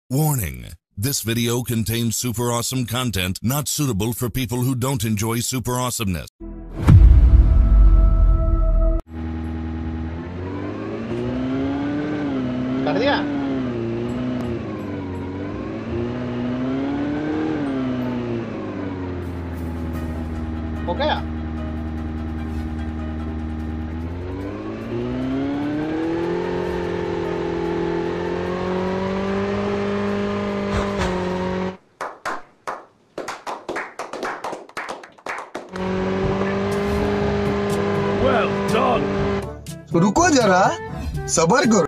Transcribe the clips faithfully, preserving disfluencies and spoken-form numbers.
Warning: this video contains super awesome content not suitable for people who don't enjoy super awesomeness. कर दिया? हो गया? Well done. रुको जरा, सबर करो।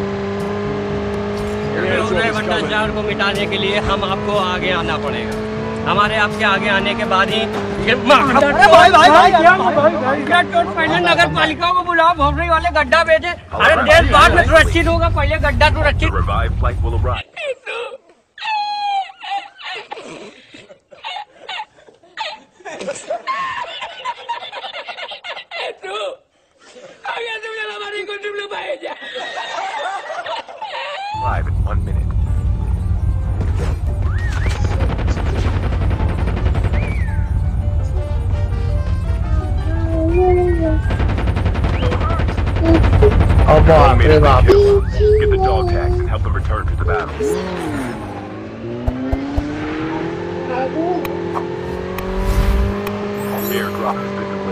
भ्रष्टाचार को मिटाने के लिए हम आपको आगे आना पड़ेगा। हमारे आपके आगे आने के बाद ही भाई भाई भाई क्या चोट पहले नगर पालिका को बुलाओ, भोसड़ी वाले गड्ढा भेजे। अरे देश बाद में सुरक्षित होगा, पहले गड्ढा सुरक्षित। Five in one minute. Oh, One minute boy, to kill. Get the dog tags and help them return to the battle. Airdrop has been delivered.